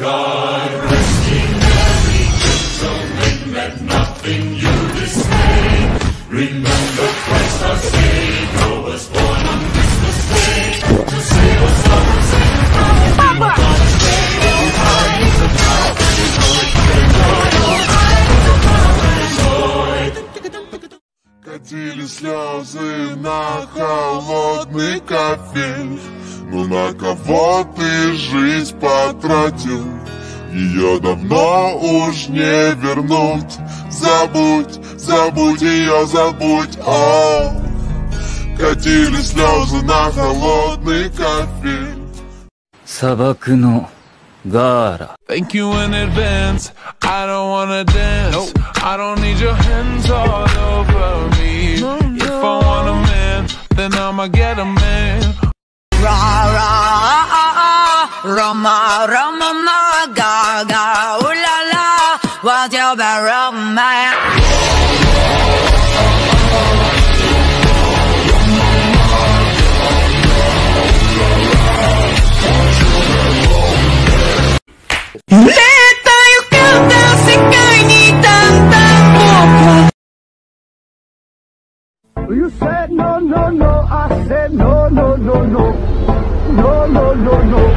sky, resting every gentleman, let nothing you dismay. Remember Christ our Savior was born on Christmas Day to save us from sin from the kingdom of day. Oh, high is the power and joy, oh, high is the power and joy. Катили слезы на холодный кафель. Ну на кого ты жизнь потратил? Ее давно уж не вернуть. Забудь, забудь ее, забудь. О, катили слезы на холодный кафель. Сабаку Gara. Thank you in advance. I don't wanna dance. I don't need your hands all over me. If I want a man, then I'ma get a man. Ra ra Roma Roma ma ga ga ooh la la, what's your bad romance? Летаю, когда секай там. You said no, no, no, I said no, no, no, no, no, no, no, no.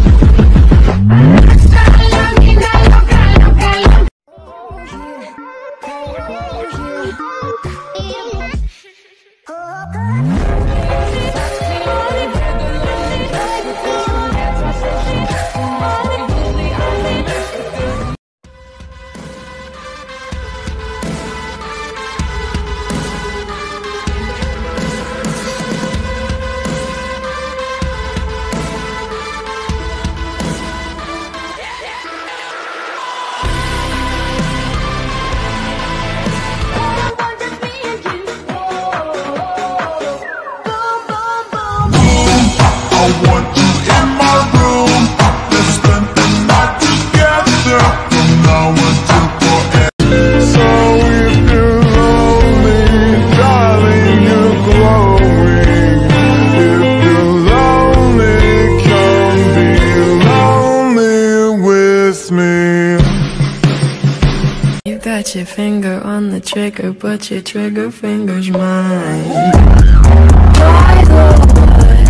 Got your finger on the trigger, but your trigger finger's mine. By the way,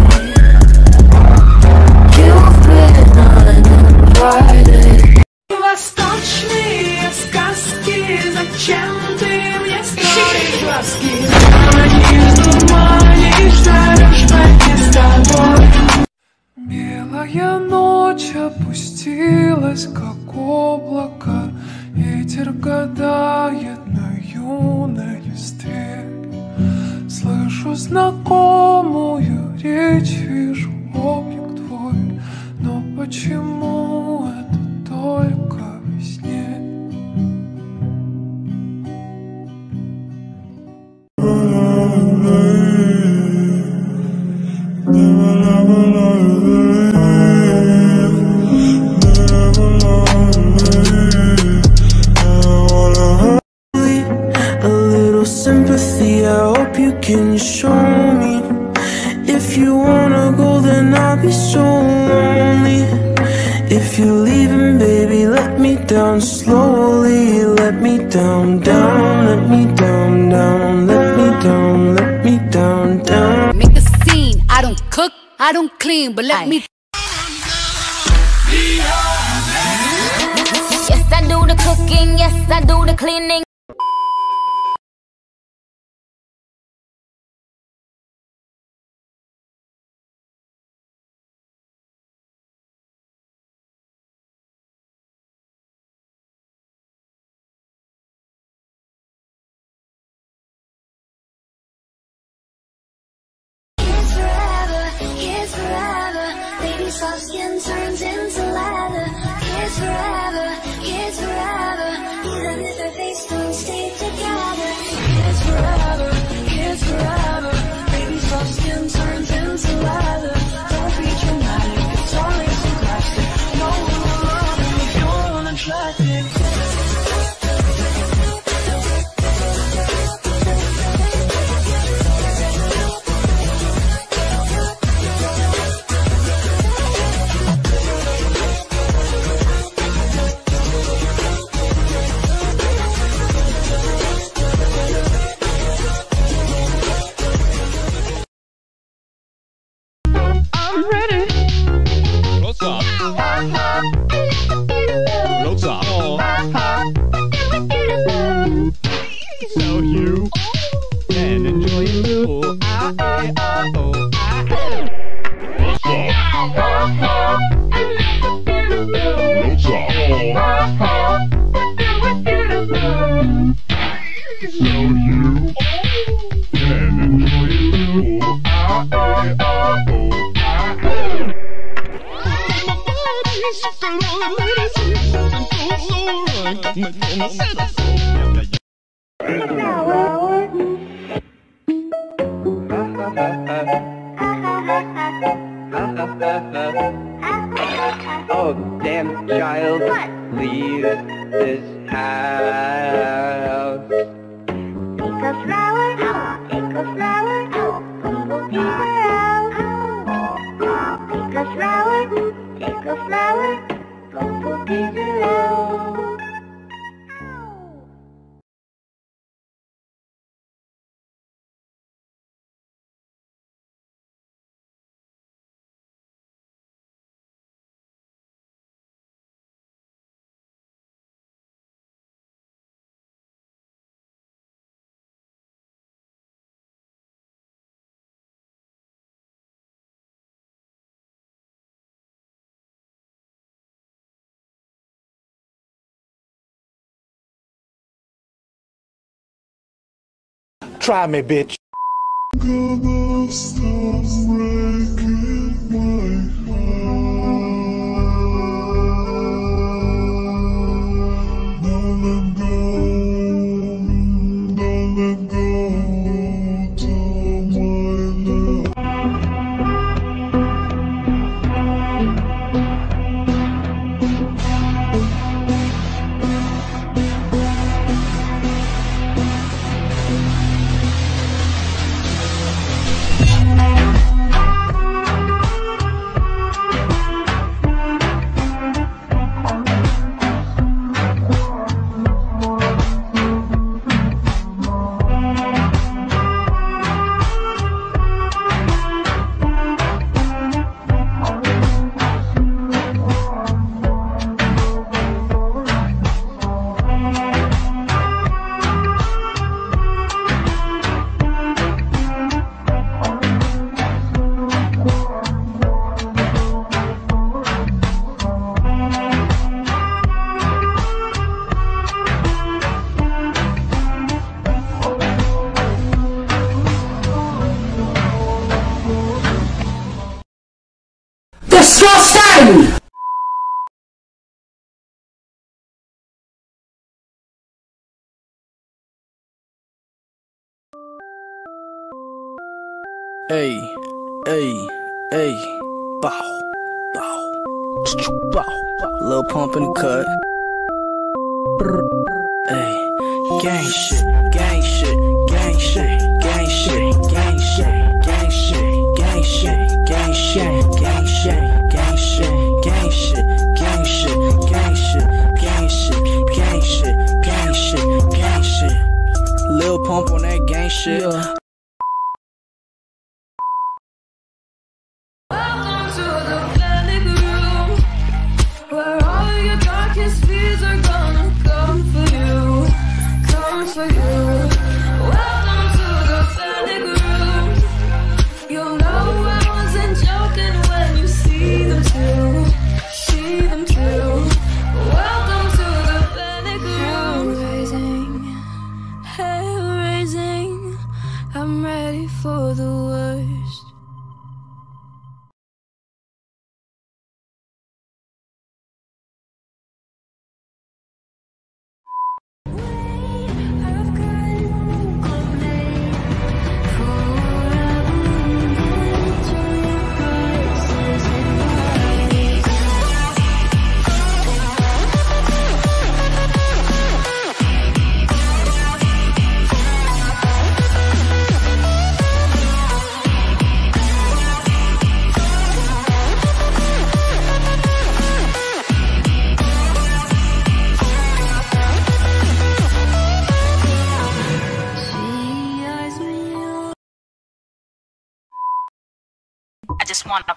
you've been uninvited. Восточные сказки, зачем ты мне строишь глазки? Они туманишь, жаришь пойти с тобой. Белая ночь опустилась, как облако. Ветер гадает на юной листе. Слышу знакомую речь, вижу облик твой. Но почему это только во сне? Can you show me? If you wanna go, then I'll be so lonely. If you're leaving, baby, let me down slowly. Let me down, down, let me down, down, let me down, let me down, down. Make a scene. I don't cook, I don't clean, but let me. Yes, I do the cooking, yes, I do the cleaning. Soft skin turns into leather. Kids forever, kids forever. Even if their face don't stay together. Kids forever, kids forever. Baby, soft skin turns into leather. Don't be dramatic, it's always so plastic. No one will love you if you're unattractive. Oh, damn child, leave this house. Take a flower, bumblebee around. Take a flower, bumblebees around. Try me, bitch. Gonna stop breaking my heart. Don't let go, to my love. Disgusting! Hey, bow, Lil Pump in the cut. Hey, gang shit, gang shit, gang shit, gang shit, gang shit, gang shit, gang shit, gang shit, gang shit, gang shit, gang shit, gang shit, gang shit, gang shit, gang shit, gang shit, gang shit. Lil Pump on that gang shit. Welcome to the panic room, where all your darkest fears are gonna come for you, come for you. Welcome to the panic room. You'll know I wasn't joking when you see them too, see them too. Welcome to the panic room. Hair raising, I'm ready for the worst. I just wanna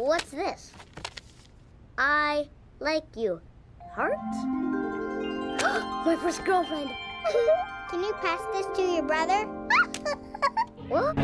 What's this? I like you. Heart? My first girlfriend. Can you pass this to your brother? What?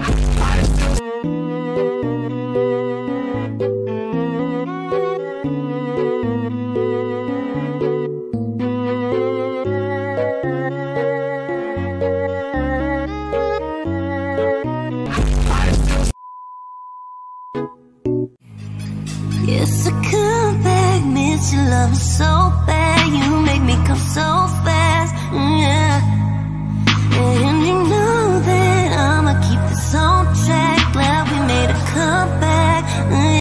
It's a comeback, miss your love so bad. You make me come so fast, yeah. And you know that I'ma keep this on track. Glad we made a comeback, yeah.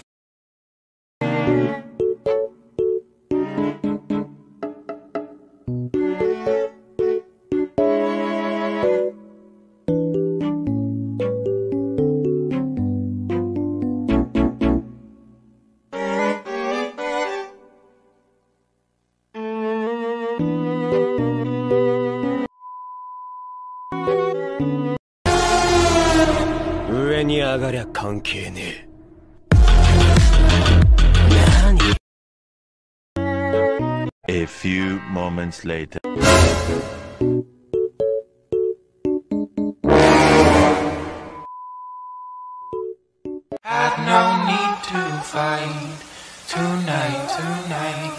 A few moments later. Had no need to fight tonight.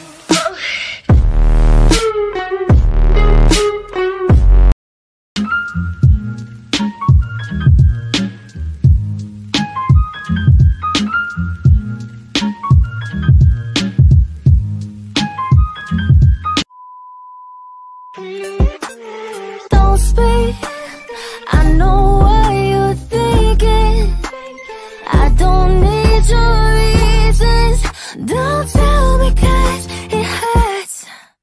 Don't speak, I know what you're thinking. I don't need your reasons. Don't tell me 'cause it hurts.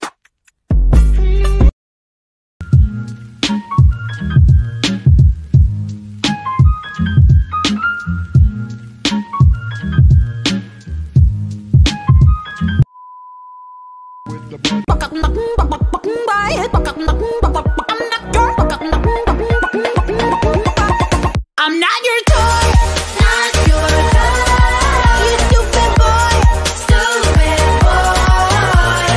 I'm not your toy, not your toy. You stupid boy, stupid boy.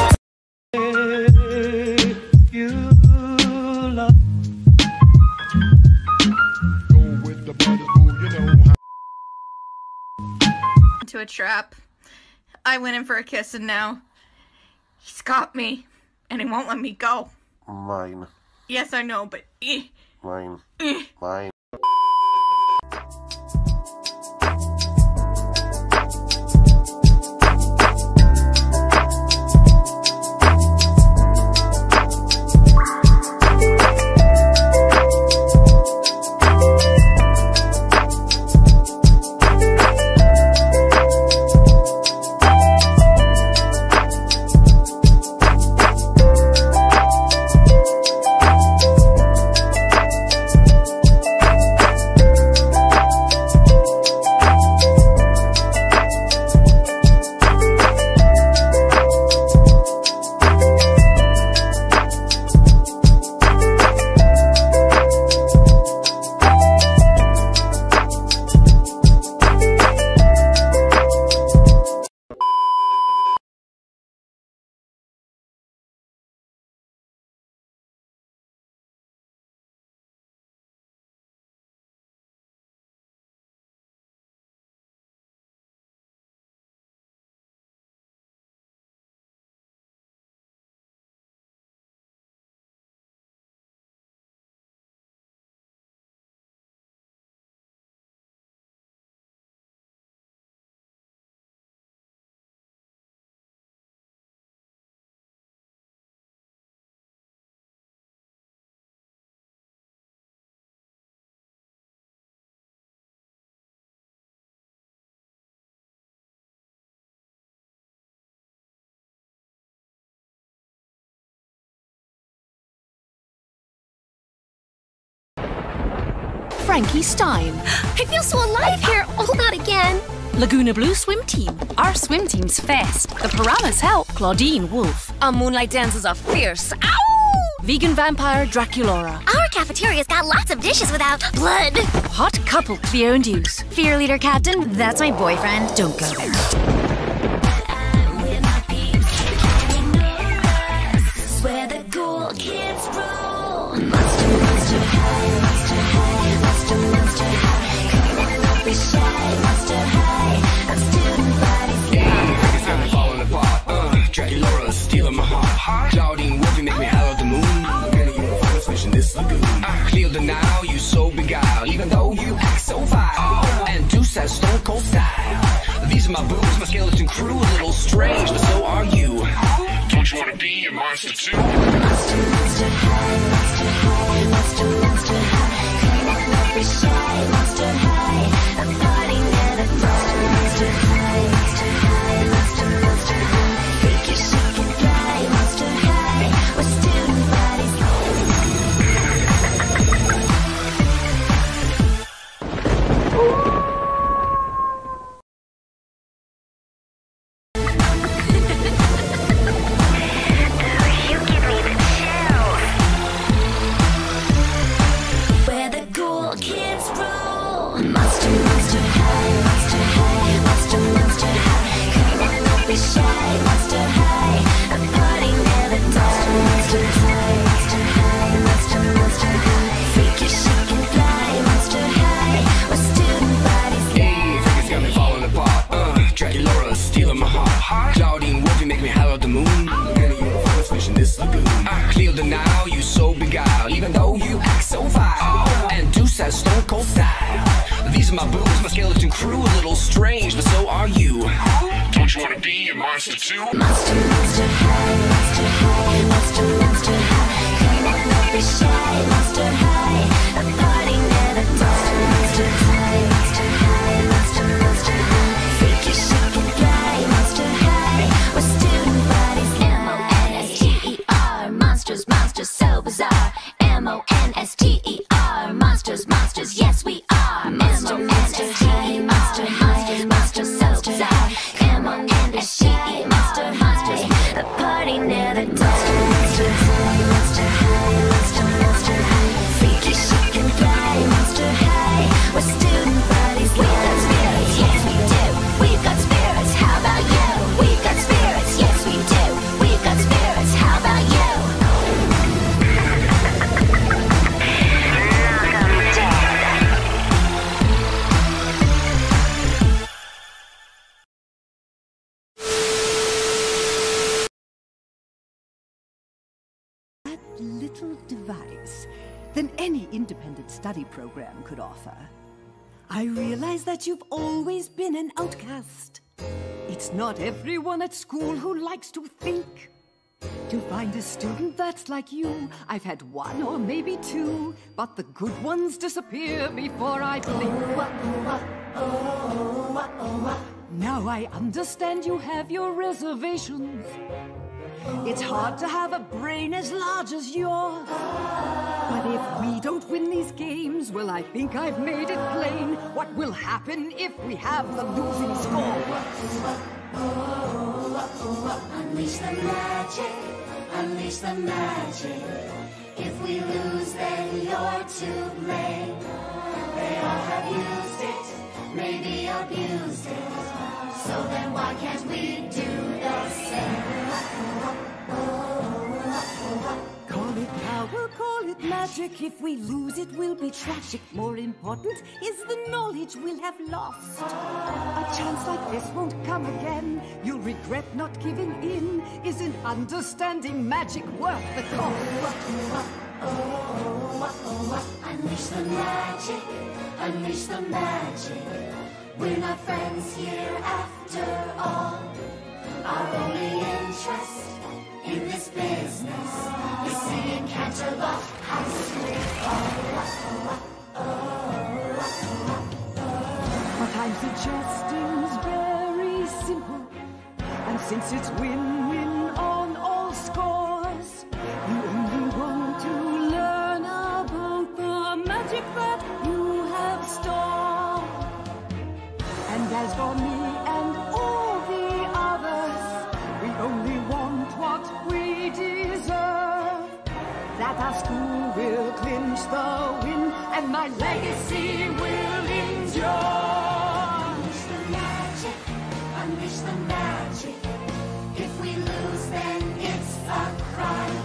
You love. Go with the brothers, boo, you know how. To a trap. I went in for a kiss and now he's got me and he won't let me go. Mine. Yes, I know, but Mine. Mine. Frankie Stein. I feel so alive here. Oh, not again. Laguna Blue Swim Team. Our swim team's fast. The Piranhas help. Claudine Wolf. A moonlight dance is a fierce. Ow! Vegan vampire Draculora. Our cafeteria's got lots of dishes without blood. Hot couple Cleo and Deuce. Fear leader captain, that's my boyfriend. Don't go there. Where the cool kids rule. Monster high, monster high, monster high. Come on, don't be shy, monster high. I'm student bodies. Yeah, it's got me falling apart. Draculora stealing my heart. Claudine Wolfie make me holler at the moon. Getting you a final fish in this lagoon. Clear the Nile, you so beguiled, even though you act so vile. And Deuce has stone cold style. These are my boobs, my skeleton crew, a little strange, but so are you. Don't you wanna be a monster too? Monster high, monster high, monster high. Come on, don't be shy, monster high. A party never monster high, monster high, monster high. Freak your shake and fly, monster high. We're student bodies. Where the cool kids rule. Monster high, monster high, monster high. Come on, don't be shy, monster high. A party never dies. Monster high, monster high, monster high. Freak your shake and fly, monster high. We're student bodies. Hey, Vegas got me falling apart. Draculora stealing my heart. Claudine Wolfie make me holler at the moon. Getting you a final fish in this lagoon. Clear the Nile, you so beguiled, even though you act so vile. And Deuce has stone cold style. These are my boobs, my skeleton crew, a little strange, but so are you. Don't you wanna be a monster too? Monster high, monster high, monster high. Come on, don't be shy, monster high. A party never dies. Monster high, monster high, monster high. Freak your shake and fly, monster high. We're student bodies. M-O-N-S-T-E-R. Monsters, monsters, so bizarre. M-O-N-S-T-E-R. Monsters, monsters, yes we are. M-O-N-S-T-E-R. Monster high, monster, so bizarre. M-O-N-S-T-E-R. Monster high. The party never dies. Monster high, monster high, monster high. Freak your shake and fly, monster high. We're student bodies. We've got spirits, yes we do. We've got spirits, how about you? We've got spirits, yes we do. We've got spirits, how about you? Little device than any independent study program could offer. I realize that you've always been an outcast. It's not everyone at school who likes to think. To find a student that's like you, I've had one or maybe two, but the good ones disappear before I blink. Now I understand you have your reservations. It's hard to have a brain as large as yours. But if we don't win these games, well, I think I've made it plain what will happen if we have the losing score. Unleash the magic, unleash the magic. If we lose, then you're to blame. They all have used it, maybe abused it. So then why can't we do the same? Call it power, call it magic. If we lose it, will be tragic. More important is the knowledge we'll have lost. A chance like this won't come again. You'll regret not giving in. Isn't understanding magic worth the cost? Unleash the magic, unleash the magic. We're not friends here after all. Our only interest in this business is seeing Canterlot House What I'm suggesting is very simple. And since it's win-win on all scores, you only want to learn about the magic that you have stored. And as for me and all the others, we only want what we deserve. win, and my legacy will endure. Unleash the magic, unleash the magic. If we lose, then it's a crime.